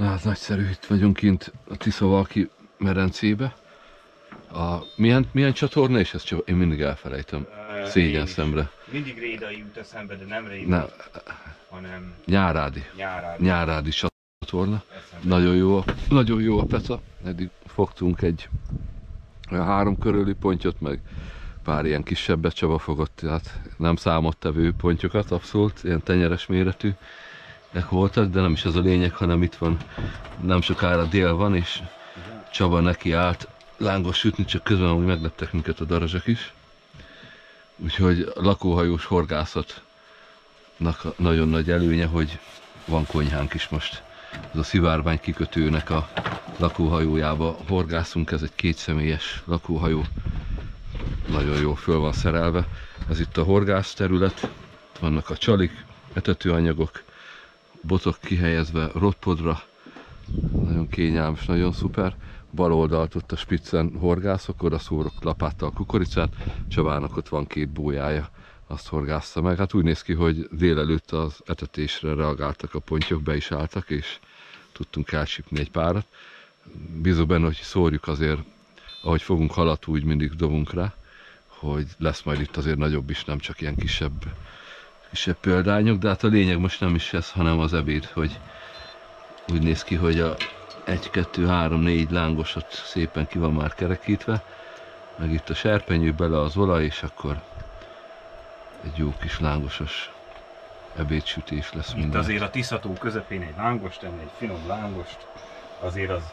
Hát nagyszerű, itt vagyunk kint a Tiszavalki medencébe. Milyen csatorna is ez? Én mindig elfelejtem. Szégyen szemre. Mindig Rédai jut eszembe, de nem Rédai, hanem Nyárádi. Nyárádi csatorna. Nagyon jó a peca. Eddig fogtunk egy 3 körüli pontyot, meg pár ilyen kisebbet Csaba fogott, tehát nem számottevő pontyokat, abszolút, ilyen tenyeres méretű voltak, de nem is ez a lényeg, hanem itt van, nem sokára dél van, és Csaba neki állt lángos sütni, csak közben amúgy megleptek minket a darazsak is. Úgyhogy a lakóhajós horgászatnak nagyon nagy előnye, hogy van konyhánk is most. Ez a Szivárvány kikötőnek a lakóhajójába horgászunk, ez egy 2 személyes lakóhajó. Nagyon jól föl van szerelve. Ez itt a horgász terület, vannak a csalik, etetőanyagok, botok kihelyezve rotpodra, nagyon kényelmes, nagyon szuper. Bal oldalt ott a spiccen horgászok, oda szórok lapáttal kukoricát, Csabának ott van 2 bójája, azt horgászta meg. Hát úgy néz ki, hogy délelőtt az etetésre reagáltak a pontyok, be is álltak, és tudtunk elcsípni egy párat. Bízok benne, hogy szórjuk azért, ahogy fogunk halat, úgy mindig dobunk rá, hogy lesz majd itt azért nagyobb is, nem csak ilyen kisebb példányok, de hát a lényeg most nem is ez, hanem az ebéd, hogy úgy néz ki, hogy a 1, 2, 3, 4 lángosot szépen ki van már kerekítve, meg itt a serpenyő, bele az olaj, és akkor egy jó kis lángosos ebédsütés lesz minden. Itt azért a Tiszató közepén egy lángost tenni, egy finom lángost, azért az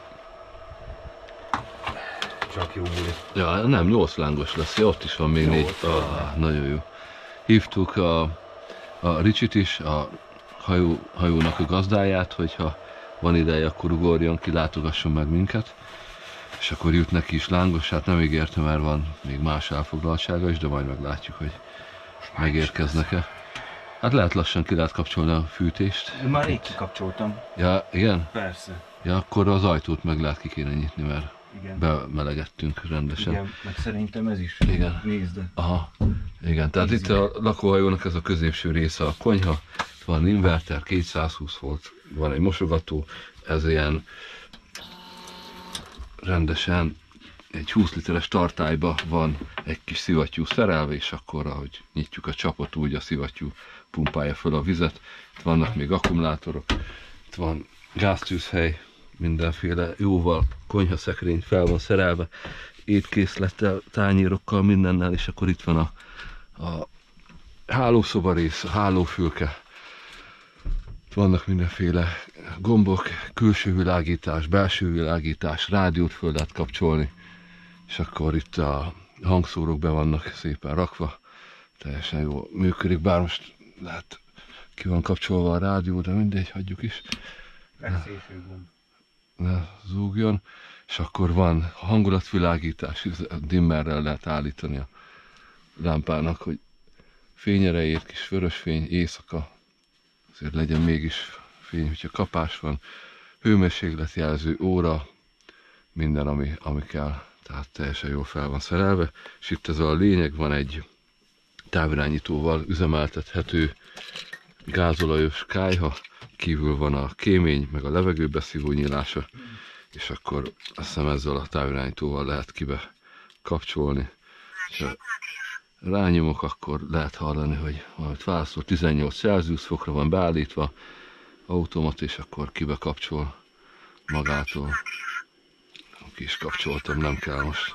csak jó buli. Ja, nem, 8 lángos lesz, ja, ott is van még 4. Nagyon jó. Hívtuk a Ricsit is, a hajónak a gazdáját, hogyha van ideje, akkor ugorjon ki, látogasson meg minket. És akkor jut neki is lángos, hát nem ígérte, mert van még más elfoglaltsága is, de majd meglátjuk, hogy megérkeznek-e. Hát lehet kapcsolni a fűtést. Már rég kikapcsoltam. Ja, igen? Persze. Ja, akkor az ajtót meg lehet ki kéne nyitni, mert igen, bemelegettünk rendesen. Igen, meg szerintem ez is. Igen. Nézd. Aha, igen, tehát itt a lakóhajónak ez a középső része a konyha, van inverter, 220 volt, van egy mosogató, ez ilyen rendesen egy 20 literes tartályba van egy kis szivattyú szerelve, és akkor ahogy nyitjuk a csapot, úgy a szivattyú pumpálja föl a vizet. Itt vannak még akkumulátorok, itt van gáztűzhely, mindenféle jóval, konyhaszekrény fel van szerelve, étkészlettel, tányérokkal, mindennel, és akkor itt van a hálószoba rész, a hálófülke. Itt vannak mindenféle gombok, külső világítás, belső világítás, rádiót föl lehet kapcsolni, és akkor itt a hangszórók be vannak szépen rakva, teljesen jól működik, bár most lehet ki van kapcsolva a rádió, de mindegy, hagyjuk is. Ne zúgjon, és akkor van hangulatvilágítás, dimmerrel lehet állítani a lámpának, hogy fényerejét, kis vörös fény, éjszaka, azért legyen mégis fény, hogyha kapás van, hőmérsékletjelző, óra, minden, ami kell, tehát teljesen jól fel van szerelve, és itt ez a lényeg, van egy távirányítóval üzemeltethető gázolajos kályha, kívül van a kémény, meg a levegőbeszívó nyílása, és akkor azt hiszem ezzel a távirányítóval lehet kibe kapcsolni. És ha rányomok, akkor lehet hallani, hogy valamit válaszol, 18 Celsius fokra van beállítva, automat, és akkor kibe kapcsol magától. Ki is kapcsoltam, nem kell most.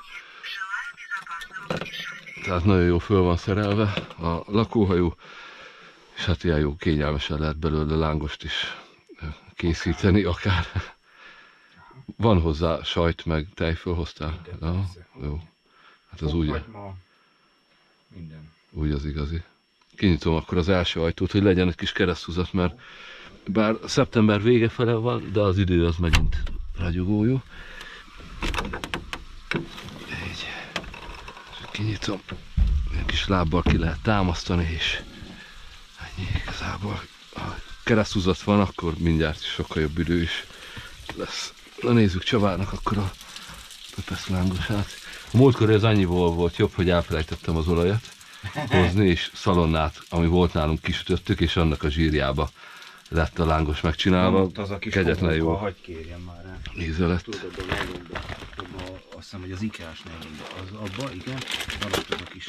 Tehát nagyon jó föl van szerelve a lakóhajó, és hát ilyen jó kényelmesen lehet belőle lángost is készíteni akár. Van hozzá sajt meg tej, fölhoztál? Ja, jó. Hát az úgy, úgy az igazi. Kinyitom akkor az első ajtót, hogy legyen egy kis kereszthúzat, mert bár szeptember vége fele van, de az idő az megint ragyogó jó. Így. Kinyitom. Egy kis lábbal ki lehet támasztani, és ennyi igazából. Ha kereszthúzat van, akkor mindjárt sokkal jobb idő is lesz. Na nézzük Csabának akkor a pepesz lángosát. A múltkor ez annyiból volt jobb, hogy elfelejtettem az olajat hozni, és szalonnát, ami volt nálunk, kisütöttük, és annak a zsírjába lett a lángos megcsinálva. Ott az a kis kegyetlen jó hagy kérjem már rá. íze lett. Tudod, abban a nejlonban, azt hiszem, hogy az IKEA-s nejlonban, az abban, igen, van ott az a kis.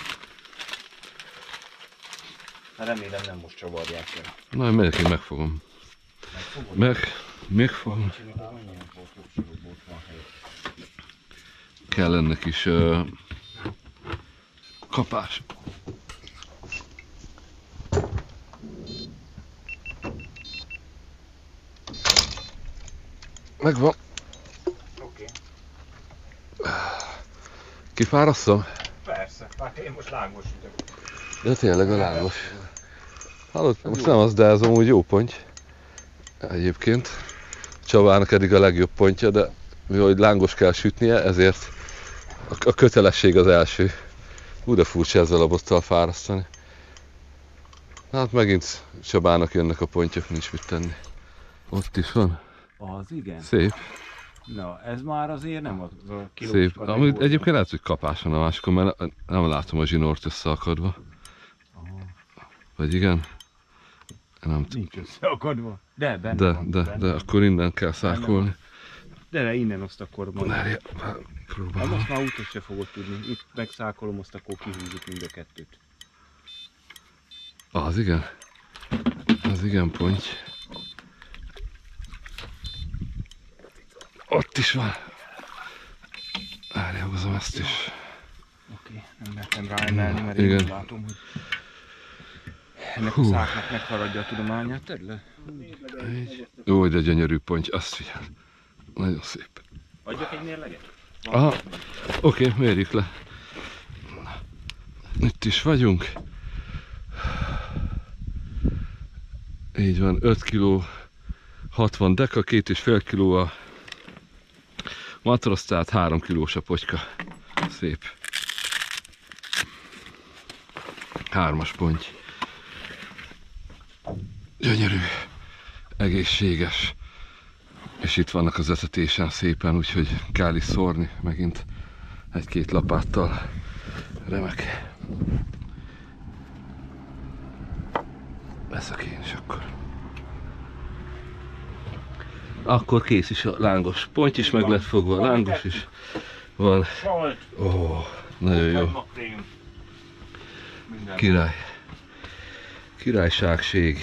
Hát remélem nem most csavarják el. Na, megyek, én megfogom. Megfogom. Kell ennek is kapás. Megvan. Oké. Kifárasszam? Persze, hát én most lángos ütek. De tényleg a lángos. Hallod, most nem az, de ez amúgy jó ponty. Egyébként. Csabának eddig a legjobb pontja, de mivel lángos kell sütnie, ezért a kötelesség az első. Hú, de furcsa ezzel a bottal fárasztani. Hát megint Csabának jönnek a pontyok, nincs mit tenni. Ott is van. Az igen. Szép. Na, ez már azért nem az a kilós. Szép. Amúgy egyébként lehet, hogy kapás van a másikon, mert nem látom a zsinort összeakadva. Vagy igen? Nem tudom. Nincs összeakadva. De benne van. De akkor innen kell szákolni. De innen azt akkor majd. Próbálom. Most már útot se fogod tudni. Itt megszákolom, azt akkor kihúzzuk mind a kettőt. Az igen. Az igen ponty. Ott is van. Várjál, hozom ezt is. Oké, nem mertem ráemelni, mert én látom, hogy ennek a száknak megharadja a tudományát. Tedd le. Jó, de gyönyörű ponty, azt figyel. Nagyon szép. Adjak egy mérleget? Aha, oké, mérjük le. Itt is vagyunk. Így van, 5 kg 60 deka, 2,5 kg a matrosz, tehát 3 kilós a potyka. Szép. 3-as ponty. Gyönyörű, egészséges. És itt vannak az etetésen szépen, úgyhogy kell is szórni megint egy-két lapáttal. Remek. Veszek én is akkor. Akkor kész is a lángos ponty is meg lett fogva, a lángos is van. Ó, nagyon jó. Király. Királyságség.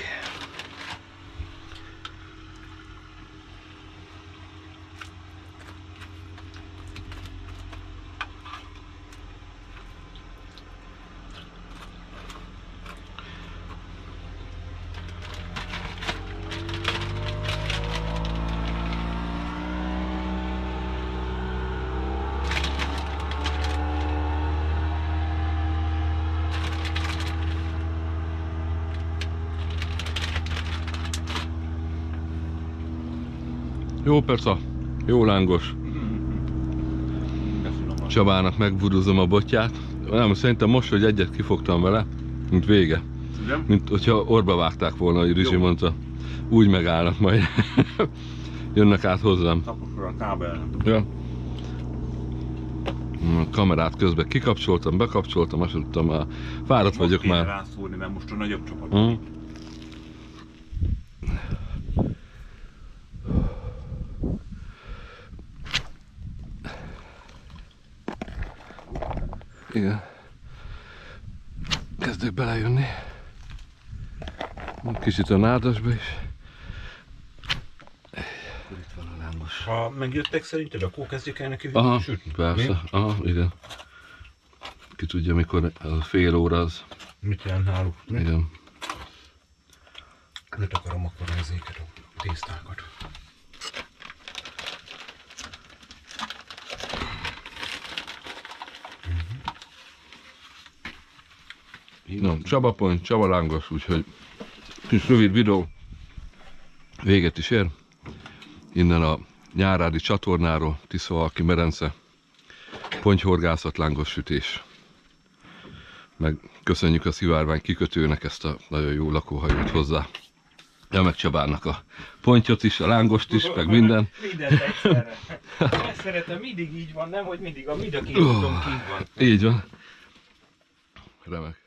Jó perca, jó lángos. Csabának megburuzom a botját. Nem, szerintem most, hogy egyet kifogtam vele, mint vége. Igen? Mint hogyha orba vágták volna, hogy Rizsi mondta. Úgy megállnak majd. Jönnek át hozzám. Tapokra a kábel. Ja. A kamerát közben kikapcsoltam, bekapcsoltam, azt tudtam, már fáradt vagyok már. Most rászúrni, mert most a nagyobb csapat. Igen. Kezdek belejönni. Kicsit a nádasba is. Itt van a lángos. Ha megjöttek szerinted, akkor kezdjük el neki sütni? Persze. Mi? Aha, igen. Ki tudja, mikor a fél óra az. Mit jelent náluk? Igen. Nem akarom akkor ezeket a tésztákat. No, Csaba pont, Csaba lángos, úgyhogy kis rövid videó véget is ér. Innen a Nyárádi csatornáról, Tiszavalki medence, pontyhorgászat, lángos sütés. Meg köszönjük a Szivárvány kikötőnek ezt a nagyon jó lakóhajót hozzá. Ja, meg Csabának a pontyot is, a lángost is, meg minden. Mindent egyszerre. Ezt szeretem, mindig így van, nem, hogy mindig a mind a két úton kint van. Így van. Remek.